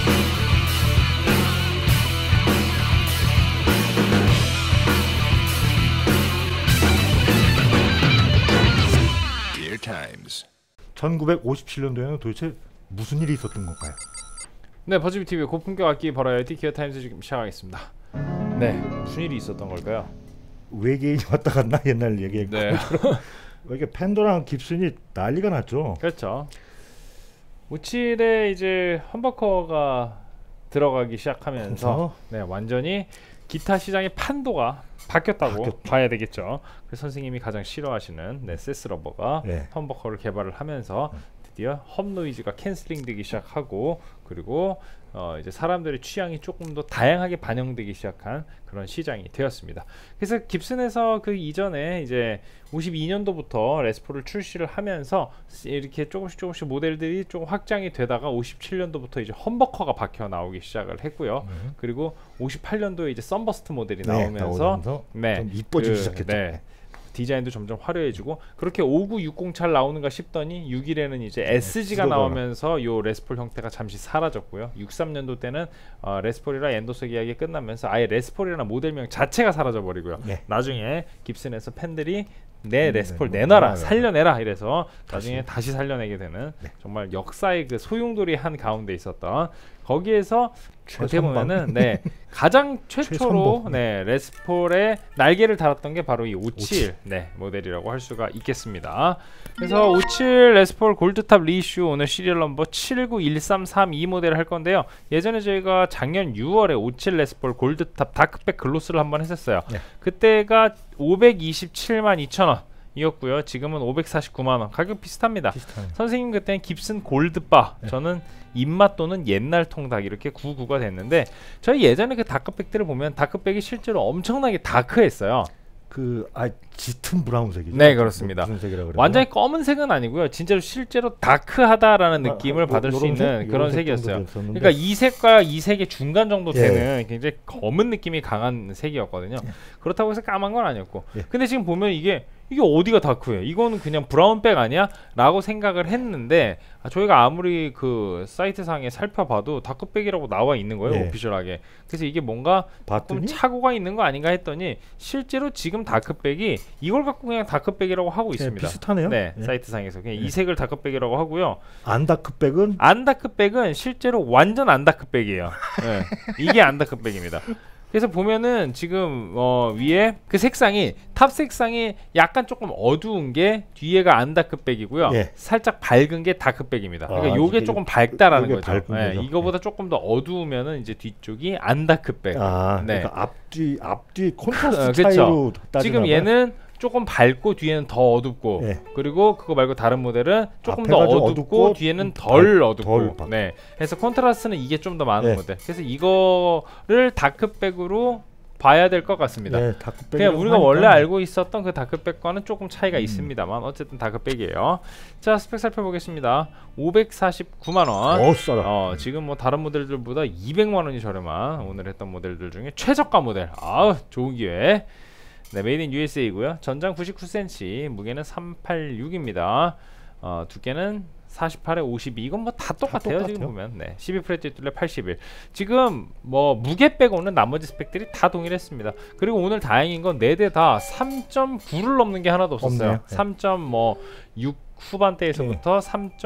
타임스. 1957년도에는 도대체 무슨 일이 있었던 건가요? 네, 버즈비 TV의 고품격 악기 버라이어티 기어 타임즈 지금 시작하겠습니다. 네, 무슨 일이 있었던 걸까요? 외계인이 왔다 갔나 옛날 얘기했고. 네. 이게 팬더랑 깁슨이 난리가 났죠. 그렇죠. 57에 이제 험버커가 들어가기 시작하면서 네, 완전히 기타 시장의 판도가 바뀌었다고 봐야 되겠죠. 그래서 선생님이 가장 싫어하시는 세스 러버가 험버커를 개발을 하면서 드디어 험 노이즈가 캔슬링 되기 시작하고, 그리고 이제 사람들의 취향이 조금 더 다양하게 반영되기 시작한 그런 시장이 되었습니다. 그래서 깁슨에서 그 이전에 이제 52년도부터 레스폴을 출시를 하면서 이렇게 조금씩 모델들이 조금 확장이 되다가 57년도부터 이제 험버커가 박혀 나오기 시작을 했고요. 그리고 58년도에 이제 썬버스트 모델이 나오면서 좀 이뻐지기 시작했죠. 디자인도 점점 화려해지고, 그렇게 5960 잘 나오는가 싶더니 61에는 이제 SG가 나오면서 요 레스폴 형태가 잠시 사라졌고요. 63년도 때는 레스폴이랑 엔도서 계약이 끝나면서 아예 레스폴이라는 모델명 자체가 사라져 버리고요. 나중에 깁슨에서 팬들이 내 레스폴 내놔라, 살려내라 이래서 나중에 다시 살려내게 되는 정말 역사의 그 소용돌이 한 가운데 있었던, 거기에서 어떻게 보면은 가장 최초로 레스폴의 날개를 달았던 게 바로 이 57 모델이라고 할 수가 있겠습니다. 그래서 57 레스폴 골드탑 리슈 오늘 시리얼 넘버 791332 모델을 할 건데요. 예전에 저희가 작년 6월에 57 레스폴 골드탑 다크백 글로스를 한번 했었어요. 그때가 527만 2천원 이었고요. 지금은 549만원, 가격 비슷합니다. 선생님 그때는 깁슨 골드바, 저는 입맛 또는 옛날 통닭 이렇게 99가 됐는데, 저희 예전에 그 다크백들을 보면 다크백이 실제로 엄청나게 다크했어요. 짙은 브라운색이죠. 네, 그렇습니다. 완전히 그러나? 검은색은 아니고요. 진짜로 실제로 다크하다라는 느낌을 받을 수 있는 그런 색이었어요. 그러니까 이 색과 이 색의 중간 정도 되는 굉장히 검은 느낌이 강한 색이었거든요. 그렇다고 해서 까만 건 아니었고. 근데 지금 보면 이게 어디가 다크해요? 이거는 그냥 브라운백 아니야? 라고 생각을 했는데, 저희가 아무리 그 사이트상에 살펴봐도 다크백이라고 나와 있는 거예요, 오피셜하게. 그래서 이게 뭔가 조금 착오가 있는 거 아닌가 했더니, 실제로 지금 다크백이 이걸 갖고 그냥 다크백이라고 하고 있습니다. 비슷하네요. 사이트상에서 그냥 이 색을 다크백이라고 하고요. 안 다크백은 실제로 완전 안 다크백이에요. 이게 안 다크백입니다. 그래서 보면은 지금 위에 그 색상이, 탑 색상이 약간 조금 어두운 게 뒤에가 안 다크백이고요. 살짝 밝은 게 다크백입니다. 그러니까 요게 조금 밝다라는 거죠. 이거보다 조금 더 어두우면은 이제 뒤쪽이 안 다크백. 그러니까 앞뒤 콘트라스트 차이로 지금 얘는 조금 밝고 뒤에는 더 어둡고, 그리고 그거 말고 다른 모델은 조금 더 어둡고 뒤에는 덜 어둡고, 그래서 콘트라스트는 이게 좀 더 많은 모델. 그래서 이거를 다크백으로 봐야 될 것 같습니다. 그냥 우리가 원래 알고 있었던 그 다크백과는 조금 차이가 있습니다만 어쨌든 다크백이에요. 자, 스펙 살펴보겠습니다. 549만원. 싸다. 지금 뭐 다른 모델들보다 200만원이 저렴한 오늘 했던 모델들 중에 최저가 모델. 좋은 기회. 메이드 인 USA이고요. 전장 99cm, 무게는 386입니다. 두께는 48에 52. 이건 뭐 다 똑같아요. 지금 보면 12프레트 뚫레 81. 지금 뭐 무게 빼고는 나머지 스펙들이 다 동일했습니다. 그리고 오늘 다행인 건 4대 다 3.9를 넘는 게 하나도 없었어요. 3.6 후반대에서부터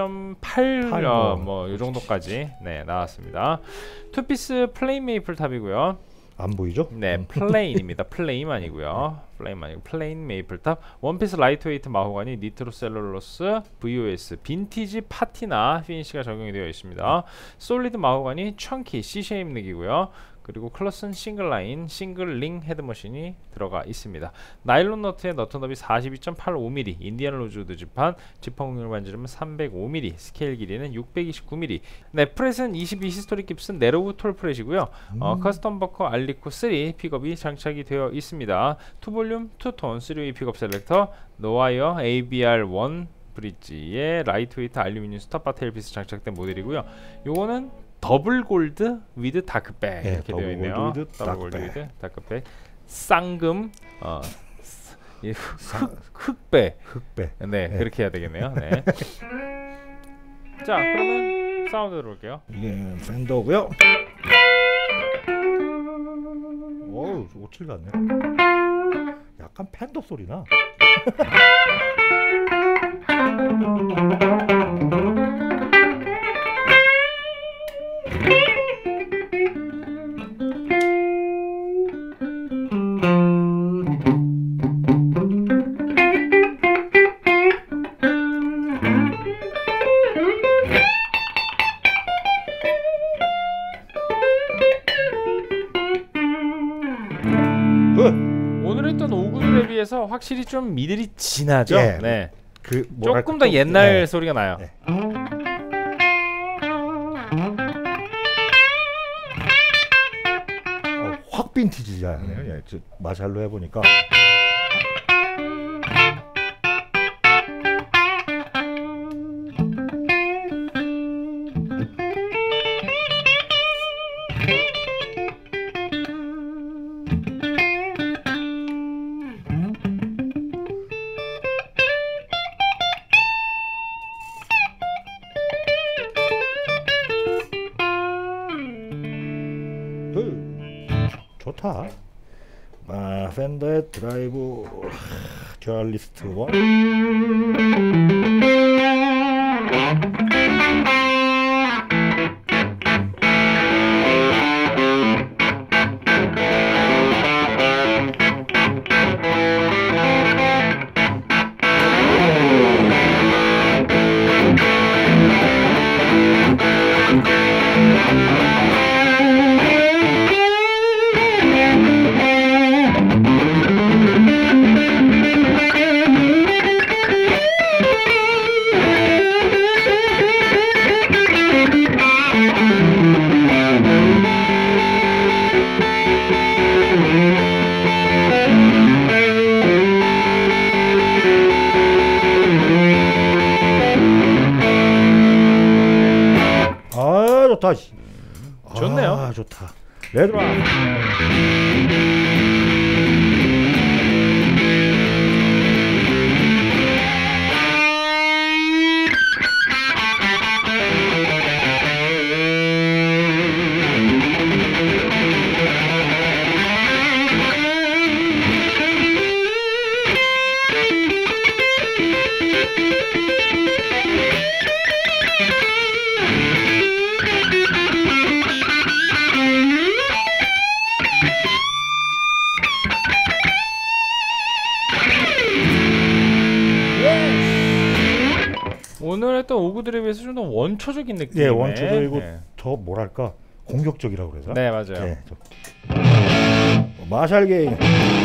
3.8 뭐 이 정도까지 나왔습니다. 투피스 플레인 메이플 탑이고요. 안 보이죠? 플레인입니다. 플레인 아니고요. 플레인 메이플탑. 원피스 라이트웨이트 마호가니 니트로 셀룰로스 VOS 빈티지 파티나 피니시가 적용이 되어 있습니다. 솔리드 마호가니 청키 C쉐입 넥이고요. 그리고 클러슨 싱글라인 싱글링 헤드머신이 들어가 있습니다. 나일론 너트의 너트 너비 42.85mm, 인디안 로즈우드 지판, 지판 공률 반지름은 305mm, 스케일 길이는 629mm. 프렛은 22 히스토릭 깁슨 네로우 톨 프렛이고요. 커스텀 버커 알리코 3 픽업이 장착이 되어 있습니다. 투볼륨, 투톤 3웨이 픽업 셀렉터, 노와이어 ABR1 브릿지에 라이트웨이트 알루미늄 스톱바 테일피스 장착된 모델이고요. 요거는 더블 골드 위드 다크백 이렇게 되어 있네요. 더블 골드 위드 다크백. 쌍금 흑배. 그렇게 해야 되겠네요. 자, 그러면 사운드 들어볼게요. 이게 팬더고요. 어우, 57 같네. 약간 팬더 소리나. 오늘 했던 오구들에 비해서 확실히 좀 미들이 진하죠. 예. 네. 그 뭐랄까, 조금 더 좀, 옛날 네. 소리가 나요. 네. 확 빈티지잖아요. 예, 저 마샬로 해보니까. 좋다. 팬더의 드라이브 듀얼리스트 1. 좋다. 좋네요. 좋다. 레드라. 오늘 했던 오구들에 비해서 좀 더 원초적인 느낌. 예, 원초적이고 더 뭐랄까 공격적이라고 그래서. 네, 맞아요. 예, 마샬 게임.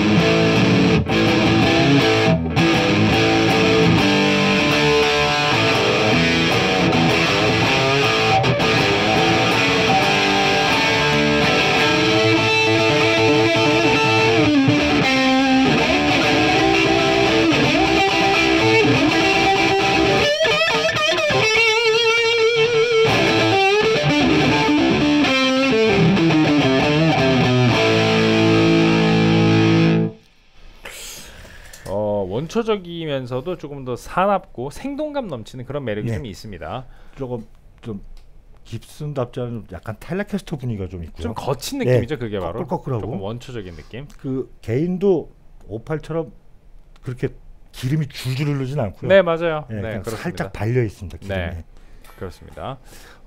원초적이면서도 조금 더 사납고 생동감 넘치는 그런 매력이 좀 있습니다. 조금 좀 깁슨답지 않은 약간 텔레캐스터 분위기가 좀 있고요. 좀 거친 느낌이죠. 그게 바로 꺼끌꺼끌하고. 조금 원초적인 느낌. 그 개인도 58처럼 그렇게 기름이 줄줄 흐르진 않고요. 네, 맞아요. 네, 네, 그렇습니다. 살짝 발려 있습니다. 기름이. 네, 그렇습니다.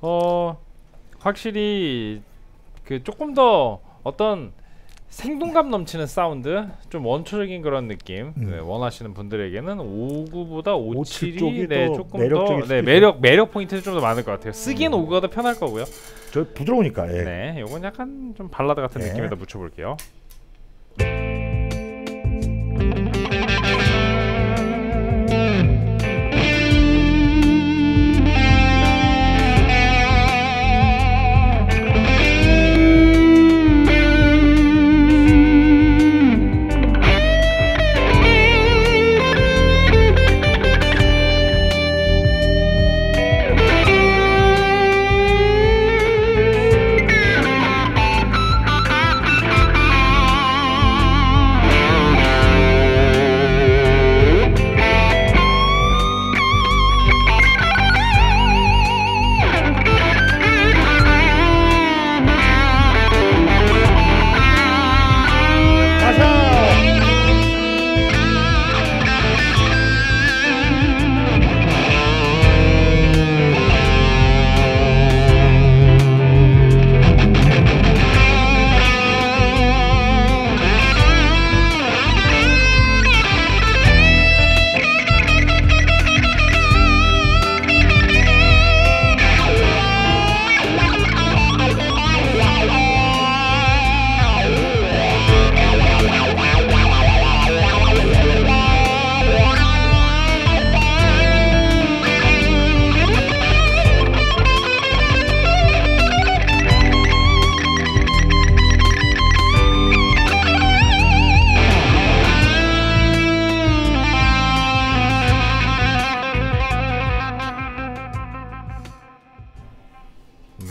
확실히 그 조금 더 어떤 생동감 넘치는 사운드, 좀 원초적인 그런 느낌 원하시는 분들에게는 59보다 57이 쪽이 네, 더 조금 매력적일 더 매력 포인트는 좀 더 많을 것 같아요. 쓰기엔 59가 더 편할 거고요. 저 부드러우니까. 예. 네, 요건 약간 좀 발라드 같은 네. 느낌에다 붙여볼게요.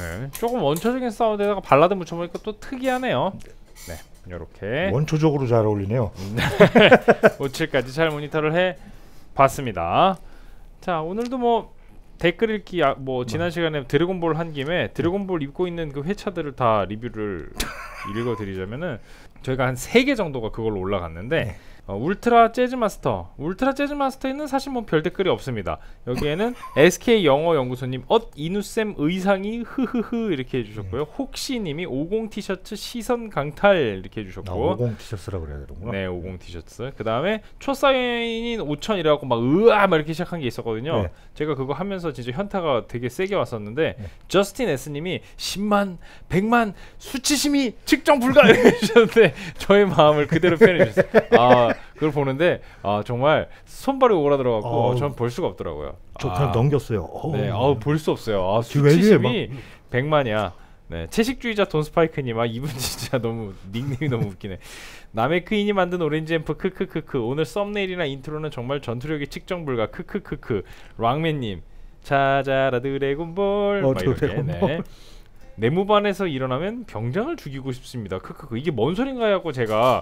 네, 조금 원초적인 사운드에다가 발라드 묻혀보니까 또 특이하네요. 네, 이렇게 원초적으로 잘 어울리네요. 57까지 잘 모니터를 해 봤습니다. 자, 오늘도 뭐 댓글 읽기 뭐 지난 시간에 드래곤볼 한 김에 드래곤볼 입고 있는 그 회차들을 다 리뷰를 읽어드리자면은 저희가 한 3개 정도가 그걸로 올라갔는데 울트라 재즈 마스터에는 사실 뭐 별 댓글이 없습니다. 여기에는 SK 영어 연구소님 이누쌤 의상이 흐흐흐 이렇게 해주셨고요. 혹시님이 50 티셔츠 시선 강탈 이렇게 해주셨고 50 티셔츠라고 그래야 되는구나. 네, 50 티셔츠. 그 다음에 초사인인 5000 이래갖고 막 으아 막 이렇게 시작한 게 있었거든요. 네. 제가 그거 하면서 진짜 현타가 되게 세게 왔었는데 저스틴 S님이 10만 100만 수치심이 측정 불가 이렇게 해주셨는데 저의 마음을 그대로 표현해 주셨어요. 그걸 보는데 정말 손발이 오그라들어갖고 전 볼 수가 없더라고요. 저 그냥 넘겼어요. 네, 볼 수 없어요. 수치심이 100만이야. 네, 채식주의자 돈스파이크님, 이분 진짜 너무 닉네임이 너무 웃기네. 남의 크인이 만든 오렌지 앰프 크크크크. 오늘 썸네일이나 인트로는 정말 전투력이 측정 불가 크크크크. 랑맨님 찾아라 드래곤볼. 막 이렇게. 네. 내무반에서 일어나면 병장을 죽이고 싶습니다. 크크크. 이게 뭔 소린가 하고 제가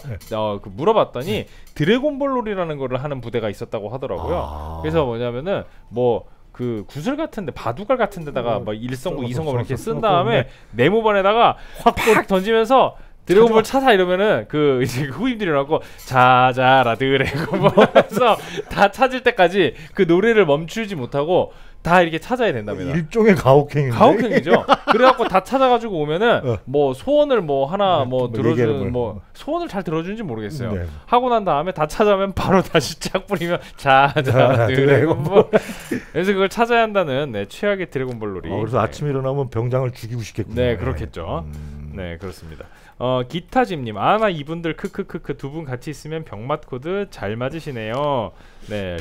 물어봤더니 드래곤볼놀이라는 거를 하는 부대가 있었다고 하더라고요. 그래서 뭐냐면은 뭐 그 구슬 같은데 바둑알 같은 데다가 막 1성구 2성구 이렇게 쓴 다음에 네모반에다가 확 던지면서 드래곤볼 찾아 이러면은 그 이제 후임들이 나고 찾아라 드래곤볼 해서 다 찾을 때까지 그 노래를 멈추지 못하고 다 이렇게 찾아야 된답니다. 일종의 가혹행위죠. 그래갖고 다 찾아가지고 오면은 뭐 소원을 뭐 하나 뭐 들어주는 뭐 소원을 잘 들어주는지 모르겠어요. 네. 하고 난 다음에 다 찾아오면 바로 다시 쫙 뿌리면 자자 드래곤볼. 그래서 그걸 찾아야 한다는 최악의 드래곤볼 놀이. 그래서 아침에 일어나면 병장을 죽이고 싶겠군요. 네, 그렇겠죠. 네, 그렇습니다. 기타짐님, 나 이분들 크크크크 두 분 같이 있으면 병맛 코드 잘 맞으시네요. 네,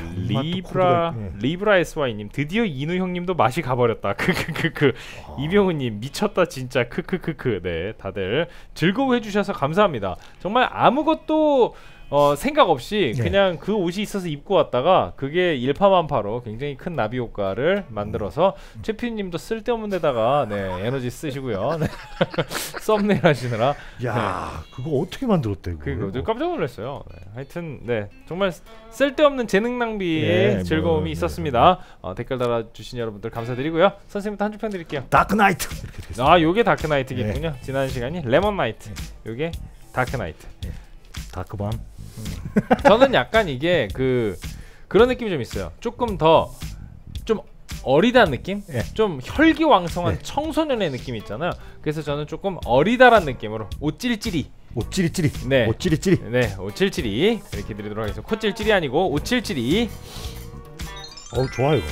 리브라 SY님, 드디어 이누 형님도 맛이 가버렸다. 크크크크. 이병훈님, 미쳤다 진짜. 크크크크. 네, 다들 즐거워해 주셔서 감사합니다. 정말 아무것도 생각 없이 그냥 그 옷이 있어서 입고 왔다가 그게 일파만파로 굉장히 큰 나비 효과를 만들어서 최피디님도 쓸데없는 데다가 에너지 쓰시고요. 썸네일 하시느라 그거 어떻게 만들었대? 그거 깜짝 놀랐어요. 하여튼 정말 쓸데없는 재능 낭비의 즐거움이 있었습니다. 댓글 달아주신 여러분들 감사드리고요. 선생님부터 한 줄 평 드릴게요. 다크나이트. 요게 다크나이트겠군요. 지난 시간이 레몬나이트, 요게 다크나이트. 다크밤. 저는 약간 이게 그런 느낌이 좀 있어요. 조금 더 좀 어리다는 느낌? 좀 혈기왕성한 청소년의 느낌이 있잖아요. 그래서 저는 조금 어리다란 느낌으로 오찔찔이. 네, 오찔찔이. 네, 오찔찔이 이렇게 드리도록 하겠습니다. 코찔찔이 아니고 오찔찔이. 좋아 이거.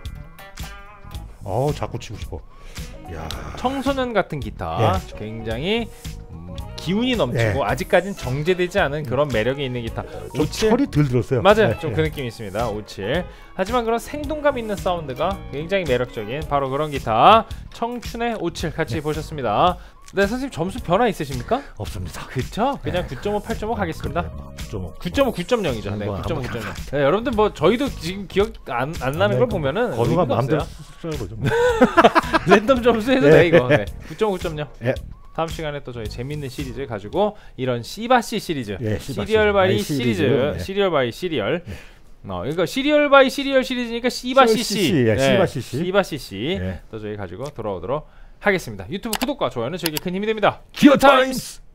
자꾸 치고 싶어. 청소년 같은 기타. 굉장히 기운이 넘치고 아직까진 정제되지 않은 그런 매력이 있는 기타. 철이 덜 들었어요. 맞아요. 좀 그 느낌이 있습니다. 57. 하지만 그런 생동감 있는 사운드가 굉장히 매력적인 바로 그런 기타. 청춘의 57 같이 보셨습니다. 네, 선생님 점수 변화 있으십니까? 없습니다. 그쵸? 그냥 9.5, 8.5 가겠습니다. 9.5, 9.0이죠. 네, 9.5. 네, 여러분들 뭐 저희도 지금 기억 안 나는 걸 보면은 건우가 마음대로 쓰라고 좀. 랜덤 점수 해도 돼 이거. 9.5, 9.0. 다음 시간에 또 저희 재밌는 시리즈 가지고 이런 씨바씨 시리즈, 시리얼 바이 시리즈, 시리얼 바이 시리얼. 그러니까 시리얼 바이 시리얼 시리즈니까 씨바씨씨, 씨바씨씨 또 저희 가지고 돌아오도록 하겠습니다. 유튜브 구독과 좋아요는 저에게 큰 힘이 됩니다. 기어타임스.